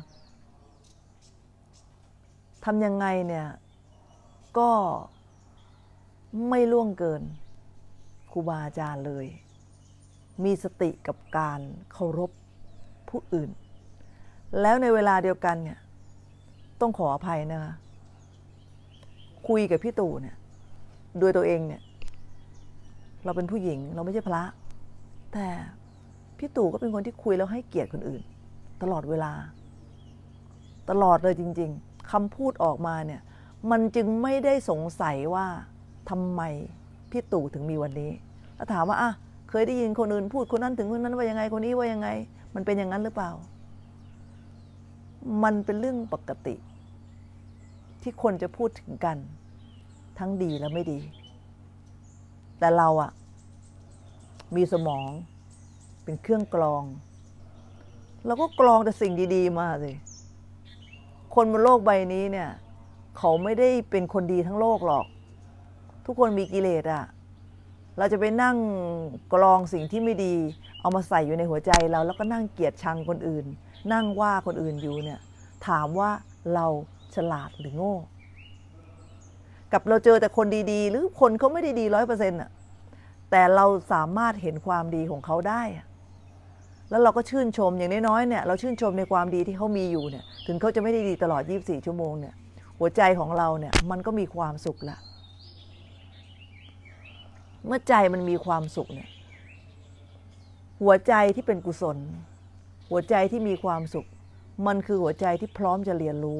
ทำยังไงเนี่ยก็ไม่ล่วงเกินครูบาอาจารย์เลยมีสติกับการเคารพผู้อื่นแล้วในเวลาเดียวกันเนี่ยต้องขออภัยนะคะคุยกับพี่ตู่เนี่ยโดยตัวเองเนี่ยเราเป็นผู้หญิงเราไม่ใช่พระแต่พี่ตู่ก็เป็นคนที่คุยแล้วให้เกียรติคนอื่นตลอดเวลาตลอดเลยจริงๆคำพูดออกมาเนี่ยมันจึงไม่ได้สงสัยว่าทำไมพี่ตู่ถึงมีวันนี้แล้วถามว่าเคยได้ยินคนอื่นพูดคนนั้นถึงคนนั้นว่ายังไงคนนี้ว่ายังไงมันเป็นอย่างนั้นหรือเปล่ามันเป็นเรื่องปกติที่คนจะพูดถึงกันทั้งดีและไม่ดีแต่เรามีสมองเป็นเครื่องกรองเราก็กรองแต่สิ่งดีๆมาสิคนบนโลกใบนี้เนี่ยเขาไม่ได้เป็นคนดีทั้งโลกหรอกทุกคนมีกิเลสอะเราจะไปนั่งกรองสิ่งที่ไม่ดีเอามาใส่อยู่ในหัวใจเราแล้วก็นั่งเกลียดชังคนอื่นนั่งว่าคนอื่นอยู่เนี่ยถามว่าเราฉลาดหรือโง่กับเราเจอแต่คนดีๆหรือคนเขาไม่ได้ดี100%อะแต่เราสามารถเห็นความดีของเขาได้แล้วเราก็ชื่นชมอย่างน้อยๆเนี่ยเราชื่นชมในความดีที่เขามีอยู่เนี่ยถึงเขาจะไม่ได้ดีตลอด24 ชั่วโมงเนี่ยหัวใจของเราเนี่ยมันก็มีความสุขละเมื่อใจมันมีความสุขเนี่ยหัวใจที่เป็นกุศลหัวใจที่มีความสุขมันคือหัวใจที่พร้อมจะเรียนรู้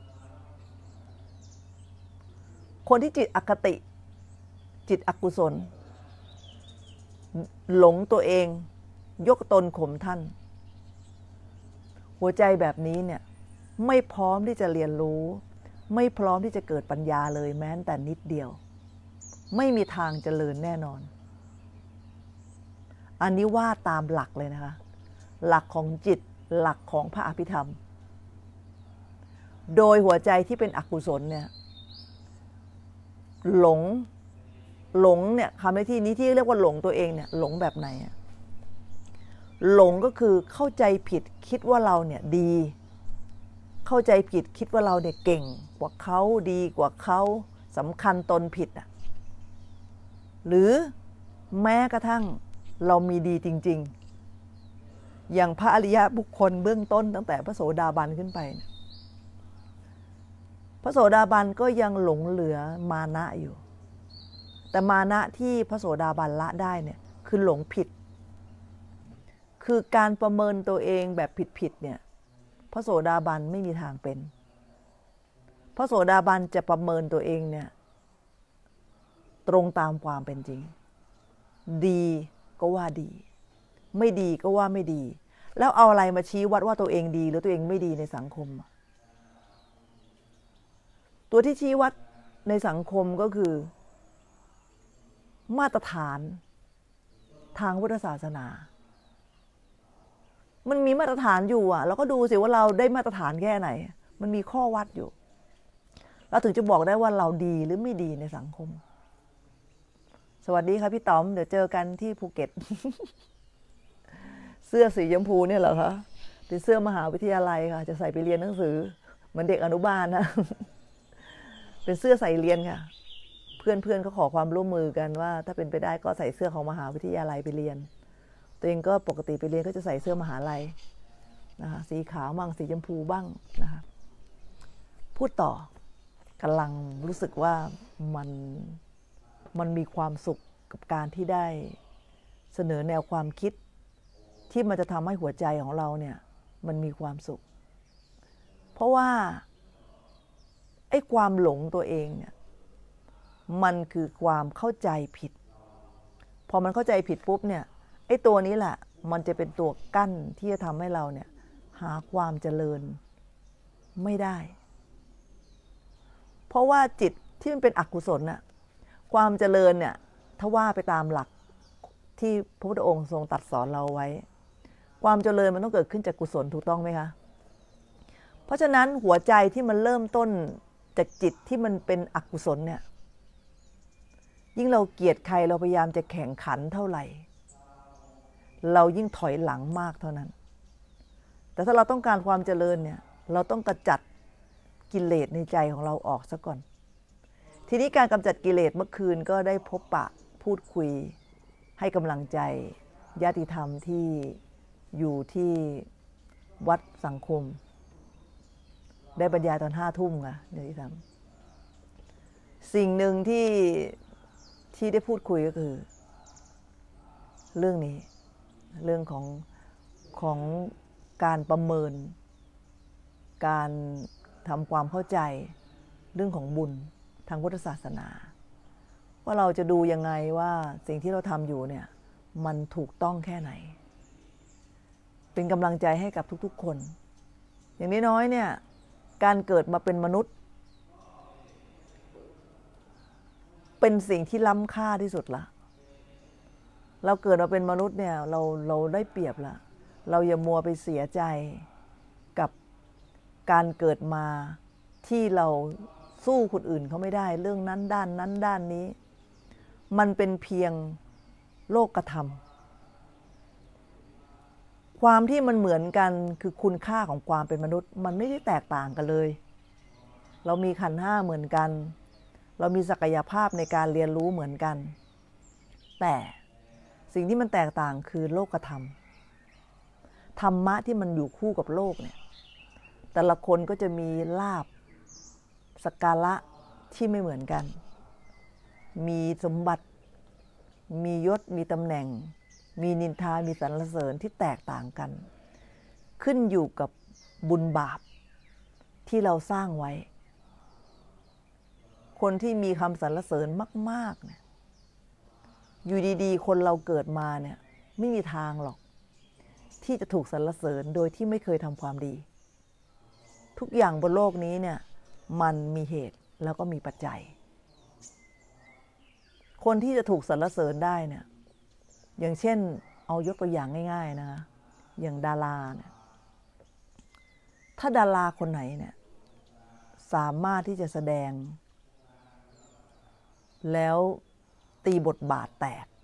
คนที่จิตอคติจิตอกุศลหลงตัวเองยกตนข่มท่านหัวใจแบบนี้เนี่ยไม่พร้อมที่จะเรียนรู้ไม่พร้อมที่จะเกิดปัญญาเลยแม้แต่นิดเดียวไม่มีทางเจริญแน่นอนอันนี้ว่าตามหลักเลยนะคะหลักของจิตหลักของพระอภิธรรมโดยหัวใจที่เป็นอกุศลเนี่ยหลงเนี่ยคำในที่นี้ที่เรียกว่าหลงตัวเองเนี่ยหลงแบบไหนหลงก็คือเข้าใจผิดคิดว่าเราเนี่ยดีเข้าใจผิดคิดว่าเราเนี่ยเก่งกว่าเขาดีกว่าเขาสำคัญตนผิดหรือแม้กระทั่งเรามีดีจริงๆอย่างพระอริยบุคคลเบื้องต้นตั้งแต่พระโสดาบันขึ้นไปพระโสดาบันก็ยังหลงเหลือมานะอยู่แต่มานะที่พระโสดาบันละได้เนี่ยคือหลงผิดคือการประเมินตัวเองแบบผิดๆเนี่ยพระโสดาบันไม่มีทางเป็นพระโสดาบันจะประเมินตัวเองเนี่ยตรงตามความเป็นจริงดีก็ว่าดีไม่ดีก็ว่าไม่ดีแล้วเอาอะไรมาชี้วัดว่าตัวเองดีหรือตัวเองไม่ดีในสังคมตัวที่ชี้วัดในสังคมก็คือมาตรฐานทางพุทธศาสนามันมีมาตรฐานอยู่เราก็ดูสิว่าเราได้มาตรฐานแค่ไหนมันมีข้อวัดอยู่เราถึงจะบอกได้ว่าเราดีหรือไม่ดีในสังคมสวัสดีค่ะพี่ต๋อมเดี๋ยวเจอกันที่ภูเก็ต เสื้อสีชมพูเนี่ยเหรอคะเป็นเสื้อมหาวิทยาลัยค่ะจะใส่ไปเรียนหนังสือเหมือนเด็กอนุบาลนะ เป็นเสื้อใส่เรียนค่ะเพื่อนเขาขอความร่วมมือกันว่าถ้าเป็นไปได้ก็ใส่เสื้อของมหาวิทยาลัยไปเรียนตัวเองก็ปกติไปเรียนก็จะใส่เสื้อมหาลัยนะคะสีขาวบ้างสีชมพูบ้างนะคะพูดต่อกำลังรู้สึกว่ามันมีความสุขกับการที่ได้เสนอแนวความคิดที่มันจะทำให้หัวใจของเราเนี่ยมันมีความสุขเพราะว่าไอ้ความหลงตัวเองเนี่ยมันคือความเข้าใจผิดพอมันเข้าใจผิดปุ๊บเนี่ยไอ้ตัวนี้แหละมันจะเป็นตัวกั้นที่จะทำให้เราเนี่ยหาความเจริญไม่ได้เพราะว่าจิตที่มันเป็นอกุศลน่ะความเจริญเนี่ยถ้าว่าไปตามหลักที่พระพุทธองค์ทรงตรัสสอนเราไว้ความเจริญมันต้องเกิดขึ้นจากกุศลถูกต้องไหมคะเพราะฉะนั้นหัวใจที่มันเริ่มต้นจากจิตที่มันเป็นอกุศลเนี่ยยิ่งเราเกลียดใครเราพยายามจะแข่งขันเท่าไหร่เรายิ่งถอยหลังมากเท่านั้นแต่ถ้าเราต้องการความเจริญเนี่ยเราต้องกำจัดกิเลสในใจของเราออกซะก่อนทีนี้การกำจัดกิเลสเมื่อคืนก็ได้พบปะพูดคุยให้กำลังใจญาติธรรมที่อยู่ที่วัดสังคมได้บรรยายตอน5 ทุ่มค่ะญาติธรรมสิ่งหนึ่งที่ได้พูดคุยก็คือเรื่องนี้เรื่องของการประเมินการทำความเข้าใจเรื่องของบุญทางพุทธศาสนาว่าเราจะดูยังไงว่าสิ่งที่เราทำอยู่เนี่ยมันถูกต้องแค่ไหนเป็นกำลังใจให้กับทุกๆคนอย่างน้อยๆเนี่ยการเกิดมาเป็นมนุษย์เป็นสิ่งที่ล้ำค่าที่สุดละเราเกิดมาเป็นมนุษย์เนี่ยเราได้เปรียบละเราอย่ามัวไปเสียใจกับการเกิดมาที่เราสู้คนอื่นเขาไม่ได้เรื่องนั้นด้านนั้นด้านนี้มันเป็นเพียงโลกธรรมความที่มันเหมือนกันคือคุณค่าของความเป็นมนุษย์มันไม่ได้แตกต่างกันเลยเรามีขันธ์ห้าเหมือนกันเรามีศักยภาพในการเรียนรู้เหมือนกันแต่สิ่งที่มันแตกต่างคือโลกธรรมธรรมะที่มันอยู่คู่กับโลกเนี่ยแต่ละคนก็จะมีลาภสักการะที่ไม่เหมือนกันมีสมบัติมียศมีตำแหน่งมีนินทามีสรรเสริญที่แตกต่างกันขึ้นอยู่กับบุญบาปที่เราสร้างไว้คนที่มีคำสรรเสริญมากๆเนี่ยอยู่ดีๆคนเราเกิดมาเนี่ยไม่มีทางหรอกที่จะถูกสรรเสริญโดยที่ไม่เคยทำความดีทุกอย่างบนโลกนี้เนี่ยมันมีเหตุแล้วก็มีปัจจัยคนที่จะถูกสรรเสริญได้เนี่ยอย่างเช่นเอายกตัวอย่างง่ายๆนะคะอย่างดาราเนี่ยถ้าดาราคนไหนเนี่ยสามารถที่จะแสดงแล้วตีบทบาทแตก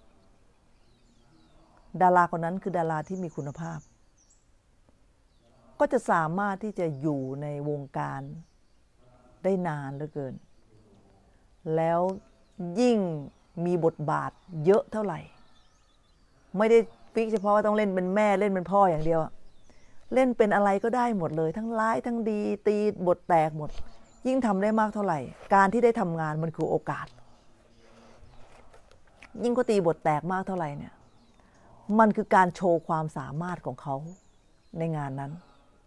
ดาราคนนั้นคือดาราที่มีคุณภาพก็จะสามารถที่จะอยู่ในวงการได้นานเหลือเกินแล้วยิ่งมีบทบาทเยอะเท่าไหร่ไม่ได้ฟิกเฉพาะว่าต้องเล่นเป็นแม่เล่นเป็นพ่ออย่างเดียวเล่นเป็นอะไรก็ได้หมดเลยทั้งร้ายทั้งดีตีบทแตกหมดยิ่งทำได้มากเท่าไหร่การที่ได้ทำงานมันคือโอกาสยิ่งเขาตีบทแตกมากเท่าไหร่เนี่ยมันคือการโชว์ความสามารถของเขาในงานนั้น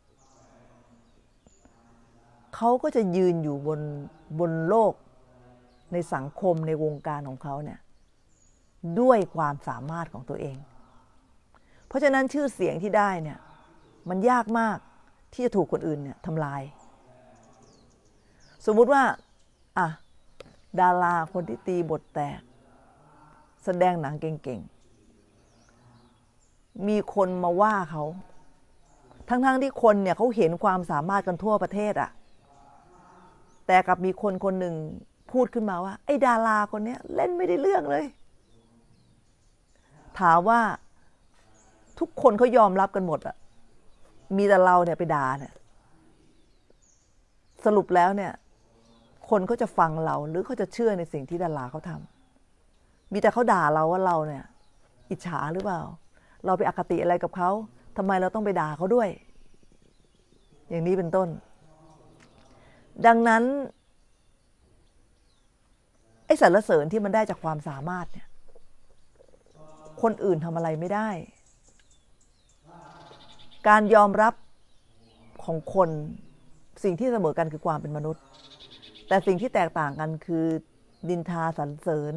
เขาก็จะยืนอยู่บนโลกในสังคมในวงการของเขาเนี่ยด้วยความสามารถของตัวเองเพราะฉะนั้นชื่อเสียงที่ได้เนี่ยมันยากมากที่จะถูกคนอื่นเนี่ยทำลายสมมุติว่าดาราคนที่ตีบทแตกแสดงหนังเก่งๆมีคนมาว่าเขาทั้งที่คนเนี่ยเขาเห็นความสามารถกันทั่วประเทศอะแต่กับมีคนคนหนึ่งพูดขึ้นมาว่าไอ้ดาราคนนี้เล่นไม่ได้เรื่องเลยถามว่าทุกคนเขายอมรับกันหมดอะมีแต่เราเนี่ยไปด่าเนี่ยสรุปแล้วเนี่ยคนเขาจะฟังเราหรือเขาจะเชื่อในสิ่งที่ดาราเขาทำมีแต่เขาด่าเราว่าเราเนี่ยอิจฉาหรือเปล่าเราไปอคติอะไรกับเขาทำไมเราต้องไปด่าเขาด้วยอย่างนี้เป็นต้นดังนั้นไอ้สรรเสริญที่มันได้จากความสามารถเนี่ยคนอื่นทำอะไรไม่ได้การยอมรับของคนสิ่งที่เสมอกันคือความเป็นมนุษย์แต่สิ่งที่แตกต่างกันคือนินทาสรรเสริญ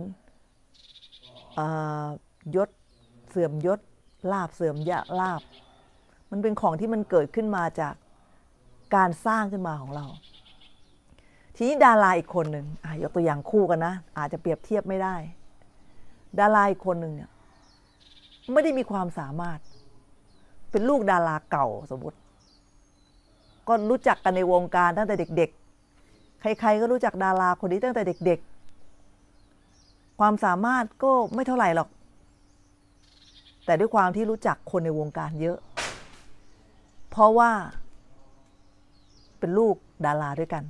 ยศเสื่อมยศลาภเสื่อมลาภมันเป็นของที่มันเกิดขึ้นมาจากการสร้างขึ้นมาของเราทีนี้ดาราอีกคนหนึ่งยกตัวอย่างคู่กันนะอาจจะเปรียบเทียบไม่ได้ดาราอีกคนหนึ่งเนี่ยไม่ได้มีความสามารถเป็นลูกดาราเก่าสมมติก็รู้จักกันในวงการตั้งแต่เด็กๆใครๆก็รู้จักดาราคนนี้ตั้งแต่เด็กๆความสามารถก็ไม่เท่าไหร่หรอกแต่ด้วยความที่รู้จักคนในวงการเยอะเพราะว่าเป็นลูกดาราด้วยกัน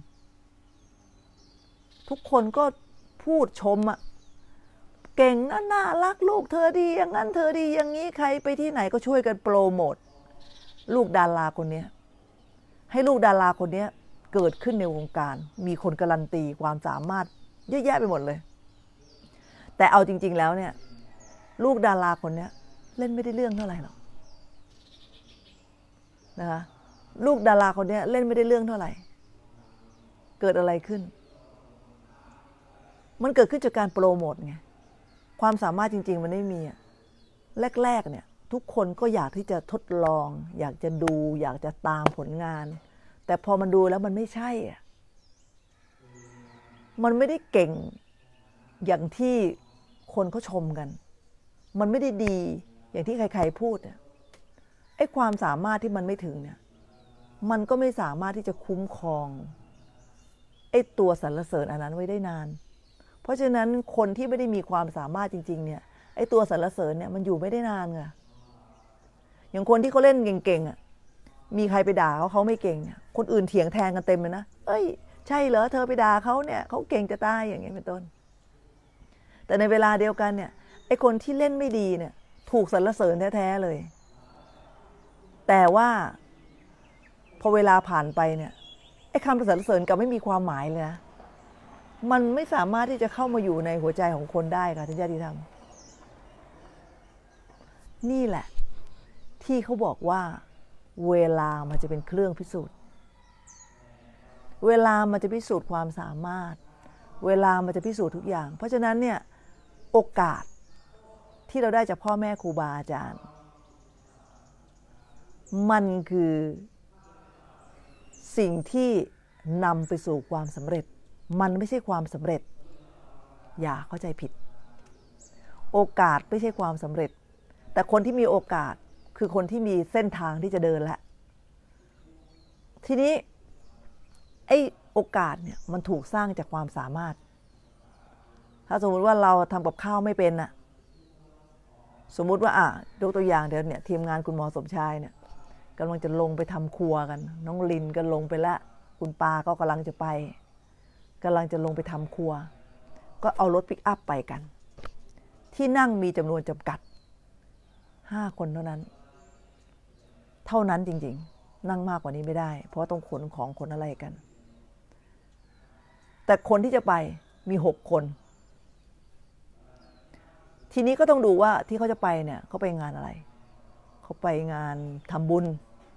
ทุกคนก็พูดชมเก่งนะน่ารักลูกเธอดีอย่างนั้นเธอดีอย่างนี้ใครไปที่ไหนก็ช่วยกันโปรโมทลูกดาราคนนี้ให้ลูกดาราคนนี้เกิดขึ้นในวงการมีคนการันตีความสามารถเยอะแยะไปหมดเลยแต่เอาจริงๆแล้วเนี่ยลูกดาราคนนี้เล่นไม่ได้เรื่องเท่าไหร่หรอกนะคะลูกดาราคนนี้เล่นไม่ได้เรื่องเท่าไหร่เกิดอะไรขึ้นมันเกิดขึ้นจากการโปรโมทไงความสามารถจริงๆมันไม่มีแรกๆเนี่ยทุกคนก็อยากที่จะทดลองอยากจะดูอยากจะตามผลงานแต่พอมันดูแล้วมันไม่ใช่มันไม่ได้เก่งอย่างที่คนเขาชมกันมันไม่ได้ดีอย่างที่ใครๆพูดเนี่ยไอ้ความสามารถที่มันไม่ถึงเนี่ยมันก็ไม่สามารถที่จะคุ้มครองไอ้ตัวสรรเสริญอันนั้นไว้ได้นานเพราะฉะนั้นคนที่ไม่ได้มีความสามารถจริงๆเนี่ยไอ้ตัวสรรเสริญเนี่ยมันอยู่ไม่ได้นานไงอย่างคนที่เขาเล่นเก่งๆอ่ะมีใครไปด่าเขาไม่เก่งเนี่ยคนอื่นเถียงแทงกันเต็มเลยนะเอ้ยใช่เหรอเธอไปด่าเขาเนี่ยเขาเก่งจะตายอย่างเงี้ยเป็นต้นแต่ในเวลาเดียวกันเนี่ยไอ้คนที่เล่นไม่ดีเนี่ยถูกสรรเสริญแท้ๆเลยแต่ว่าพอเวลาผ่านไปเนี่ยไอ้คำสรรเสริญกับไม่มีความหมายเลยนะมันไม่สามารถที่จะเข้ามาอยู่ในหัวใจของคนได้ค่ะท่านญาติธรรมนี่แหละที่เขาบอกว่าเวลามันจะเป็นเครื่องพิสูจน์เวลามันจะพิสูจน์ความสามารถเวลามันจะพิสูจน์ทุกอย่างเพราะฉะนั้นเนี่ยโอกาสที่เราได้จากพ่อแม่ครูบาอาจารย์มันคือสิ่งที่นำไปสู่ความสำเร็จมันไม่ใช่ความสำเร็จอย่าเข้าใจผิดโอกาสไม่ใช่ความสำเร็จแต่คนที่มีโอกาสคือคนที่มีเส้นทางที่จะเดินแล้วทีนี้ไอ้โอกาสเนี่ยมันถูกสร้างจากความสามารถถ้าสมมุติว่าเราทำกับข้าวไม่เป็นน่ะสมมุติว่ายกตัวอย่างเดี๋ยวเนี่ยทีมงานคุณหมอสมชายเนี่ยกำลังจะลงไปทำครัวกันน้องลินก็ลงไปแล้วคุณปาก็กำลังจะไปกำลังจะลงไปทำครัวก็เอารถปิกอัพไปกันที่นั่งมีจำนวนจำกัด5 คนเท่านั้นจริงๆนั่งมากกว่านี้ไม่ได้เพราะต้องขนของขนอะไรกันแต่คนที่จะไปมี6 คนทีนี้ก็ต้องดูว่าที่เขาจะไปเนี่ยเขาไปงานอะไรเขาไปงานทำบุญ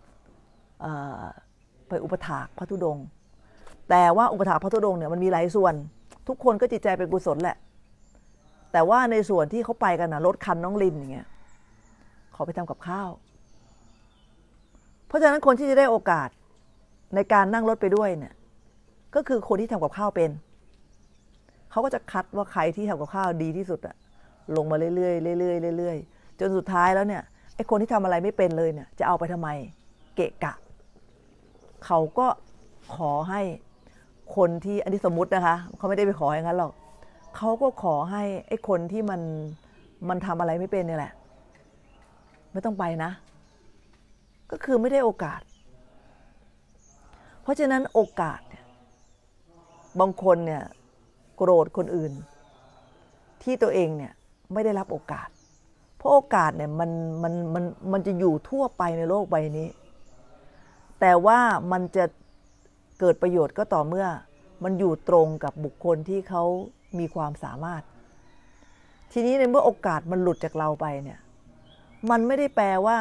ไปอุปถากพระธุดงค์แต่ว่าอุปถากพระธุดงค์เนี่ยมันมีหลายส่วนทุกคนก็จิตใจเป็นกุศลแหละแต่ว่าในส่วนที่เขาไปกันนะรถคันน้องลินอย่างเงี้ยเขาไปทำกับข้าวเพราะฉะนั้นคนที่จะได้โอกาสในการนั่งรถไปด้วยเนี่ยก็คือคนที่ทำกับข้าวเป็นเขาก็จะคัดว่าใครที่ทำกับข้าวดีที่สุดอะลงมาเรื่อยๆเรื่อยๆเรื่อยๆจนสุดท้ายแล้วเนี่ยไอ้คนที่ทำอะไรไม่เป็นเลยเนี่ยจะเอาไปทำไมเกะกะเขาก็ขอให้คนที่อันนี้สมมุตินะคะเขาไม่ได้ไปขออย่างนั้นหรอกเขาก็ขอให้ไอ้คนที่มันทำอะไรไม่เป็นนี่แหละไม่ต้องไปนะก็คือไม่ได้โอกาสเพราะฉะนั้นโอกาสเนี่ยบางคนเนี่ยโกรธคนอื่นที่ตัวเองเนี่ยไม่ได้รับโอกาสเพราะโอกาสเนี่ยมันจะอยู่ทั่วไปในโลกใบนี้แต่ว่ามันจะเกิดประโยชน์ก็ต่อเมื่อมันอยู่ตรงกับบุคคลที่เขามีความสามารถทีนี้ในเมื่อโอกาสมันหลุดจากเราไปเนี่ยมันไม่ได้แปลว่า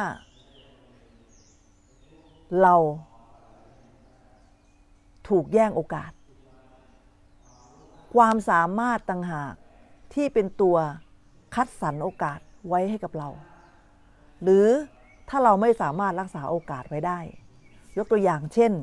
เราถูกแย่งโอกาสความสามารถต่างหากที่เป็นตัวคัดสรรโอกาสไว้ให้กับเราหรือถ้าเราไม่สามารถรักษาโอกาสไว้ได้ยกตัวอย่างเช่น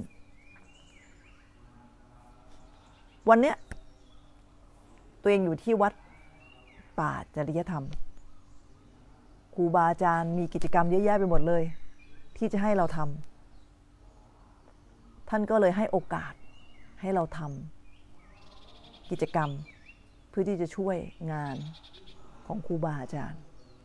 วันนี้ตัวเองอยู่ที่วัดป่าจริยธรรมครูบาอาจารย์มีกิจกรรมเยอะแยะไปหมดเลยที่จะให้เราทำท่านก็เลยให้โอกาสให้เราทำกิจกรรมเพื่อที่จะช่วยงานของครูบาอาจารย์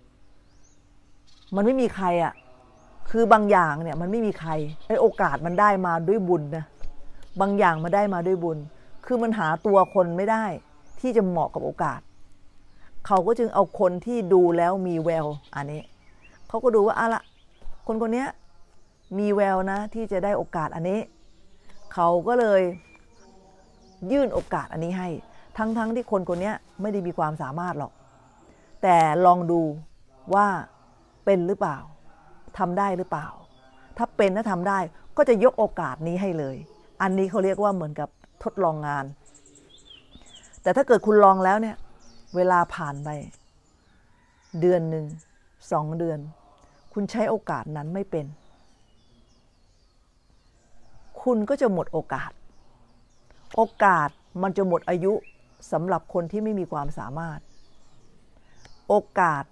มันไม่มีใครอ่ะคือบางอย่างเนี่ยมันไม่มีใครไอ้โอกาสมันได้มาด้วยบุญนะบางอย่างมันได้มาด้วยบุญคือมันหาตัวคนไม่ได้ที่จะเหมาะกับโอกาสเขาก็จึงเอาคนที่ดูแล้วมีแววอันนี้เขาก็ดูว่าละคนคนนี้มีแววนะที่จะได้โอกาสอันนี้เขาก็เลยยื่นโอกาสอันนี้ให้ทั้งที่คนคนนี้ไม่ได้มีความสามารถหรอกแต่ลองดูว่าเป็นหรือเปล่าทำได้หรือเปล่าถ้าเป็นถ้าทำได้ก็จะยกโอกาสนี้ให้เลยอันนี้เขาเรียกว่าเหมือนกับทดลองงานแต่ถ้าเกิดคุณลองแล้วเนี่ยเวลาผ่านไปเดือนหนึ่ง2 เดือนคุณใช้โอกาสนั้นไม่เป็นคุณก็จะหมดโอกาสมันจะหมดอายุสำหรับคนที่ไม่มีความสามารถโอกาส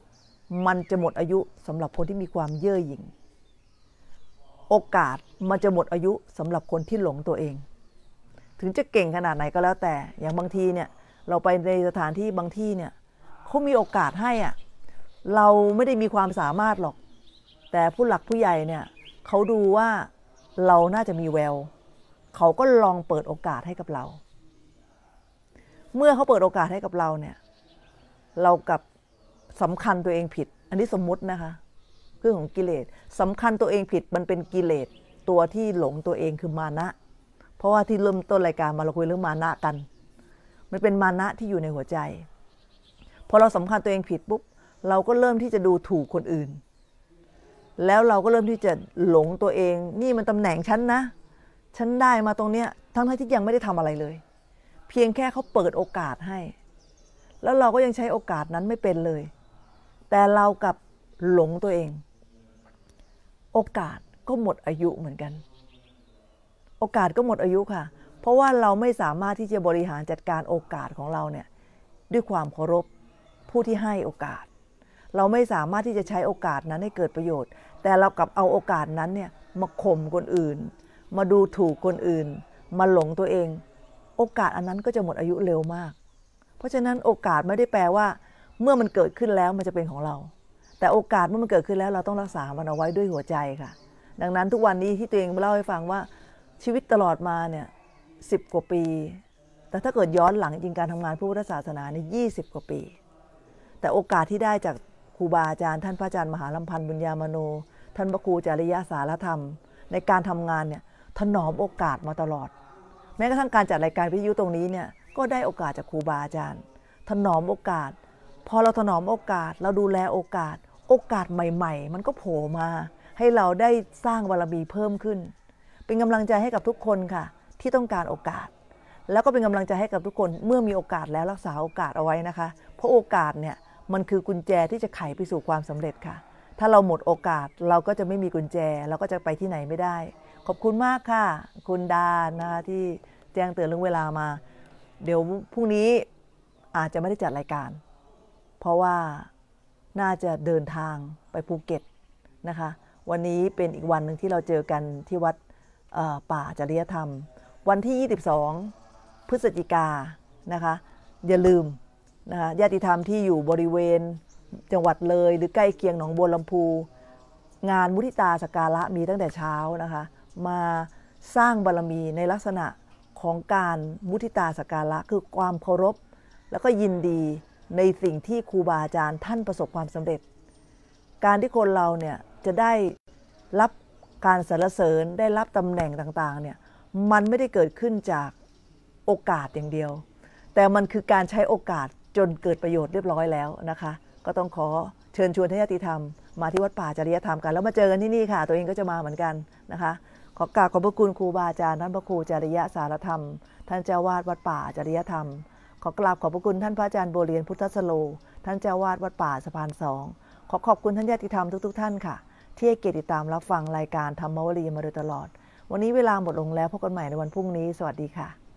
มันจะหมดอายุสำหรับคนที่มีความเย่อหยิ่งโอกาสมันจะหมดอายุสำหรับคนที่หลงตัวเองถึงจะเก่งขนาดไหนก็แล้วแต่อย่างบางทีเนี่ยเราไปในสถานที่บางที่เนี่ยเขามีโอกาสให้อ่ะเราไม่ได้มีความสามารถหรอกแต่ผู้หลักผู้ใหญ่เนี่ยเขาดูว่าเราน่าจะมีแววเขาก็ลองเปิดโอกาสให้กับเราเมื่อเขาเปิดโอกาสให้กับเราเนี่ยเรากับสำคัญตัวเองผิดอันนี้สมมุตินะคะเรื่องของกิเลสสำคัญตัวเองผิดมันเป็นกิเลสตัวที่หลงตัวเองคือมานะเพราะว่าที่เริ่มต้นรายการมาเราคุยเรื่องมานะกันมันเป็นมานะที่อยู่ในหัวใจพอเราสำคัญตัวเองผิดปุ๊บเราก็เริ่มที่จะดูถูกคนอื่นแล้วเราก็เริ่มที่จะหลงตัวเองนี่มันตำแหน่งฉันนะฉันได้มาตรงเนี้ยทั้งที่ยังไม่ได้ทำอะไรเลยเพียงแค่เขาเปิดโอกาสให้แล้วเราก็ยังใช้โอกาสนั้นไม่เป็นเลยแต่เรากับหลงตัวเองโอกาสก็หมดอายุเหมือนกันโอกาสก็หมดอายุค่ะเพราะว่าเราไม่สามารถที่จะบริหารจัดการโอกาสของเราเนี่ยด้วยความเคารพผู้ที่ให้โอกาสเราไม่สามารถที่จะใช้โอกาสนั้นให้เกิดประโยชน์แต่เรากลับเอาโอกาสนั้นเนี่ยมาข่มคนอื่นมาดูถูกคนอื่นมาหลงตัวเองโอกาสอันนั้นก็จะหมดอายุเร็วมากเพราะฉะนั้นโอกาสไม่ได้แปลว่าเมื่อมันเกิดขึ้นแล้วมันจะเป็นของเราแต่โอกาสเมื่อมันเกิดขึ้นแล้วเราต้องรักษามันเอาไว้ด้วยหัวใจค่ะดังนั้นทุกวันนี้ที่ตัวเองเล่าให้ฟังว่าชีวิตตลอดมาเนี่ย10 กว่าปีแต่ถ้าเกิดย้อนหลังจริงการทำงานพุทธศาสนาเนี่ย20 กว่าปีแต่โอกาสที่ได้จากครูบาอาจารย์ท่านพระอาจารย์มหาลำพันธ์บุญญามโนท่านพระครูจริยสารธรรมในการทำงานเนี่ยถนอมโอกาสมาตลอดแม้กระทั่งการจัดรายการวิทยุตรงนี้เนี่ยก็ได้โอกาสจากครูบาอาจารย์ถนอมโอกาสพอเราถนอมโอกาสเราดูแลโอกาสใหม่ๆมันก็โผล่มาให้เราได้สร้างบารมีเพิ่มขึ้นเป็นกำลังใจให้กับทุกคนค่ะที่ต้องการโอกาสแล้วก็เป็นกำลังใจให้กับทุกคนเมื่อมีโอกาสแล้วรักษาโอกาสเอาไว้นะคะเพราะโอกาสเนี่ยมันคือกุญแจที่จะไขไปสู่ความสำเร็จค่ะถ้าเราหมดโอกาสเราก็จะไม่มีกุญแจเราก็จะไปที่ไหนไม่ได้ขอบคุณมากค่ะคุณดานะคะที่แจ้งเตือนเรื่องเวลามาเดี๋ยวพรุ่งนี้อาจจะไม่ได้จัดรายการเพราะว่าน่าจะเดินทางไปภูเก็ตนะคะวันนี้เป็นอีกวันหนึ่งที่เราเจอกันที่วัดป่าจริยธรรมวันที่22 พฤศจิกายนนะคะอย่าลืมนะคะญาติธรรมที่อยู่บริเวณจังหวัดเลยหรือใกล้เคียงหนองบัวลำพูงานมุทิตาสักการะมีตั้งแต่เช้านะคะมาสร้างบารมีในลักษณะของการมุทิตาสักการะคือความเคารพแล้วก็ยินดีในสิ่งที่ครูบาอาจารย์ท่านประสบความสำเร็จการที่คนเราเนี่ยจะได้รับการสรรเสริญได้รับตำแหน่งต่างๆเนี่ยมันไม่ได้เกิดขึ้นจากโอกาสอย่างเดียวแต่มันคือการใช้โอกาสจนเกิดประโยชน์เรียบร้อยแล้วนะคะก็ต้องขอเชิญชวนให้ญาติธรรมมาที่วัดป่าจริยธรรมกันแล้วมาเจอกันที่นี่ค่ะตัวเองก็จะมาเหมือนกันนะคะขอกราบขอบพระคุณครูบาอาจารย์ท่านพระครูจริยสารธรรมท่านเจ้าวาดวัดป่าจริยธรรมขอกราบขอบพระคุณท่านพระอาจารย์โบเรียนพุทธสโลท่านเจ้าวาดวัดป่าสะพาน2ขอขอบคุณท่านญาติธรรมทุกท่านค่ะที่ให้เกียรติติดตามรับฟังรายการธรรมวลีมาโดยตลอดวันนี้เวลาหมดลงแล้วพบกันใหม่ในวันพรุ่งนี้สวัสดีค่ะ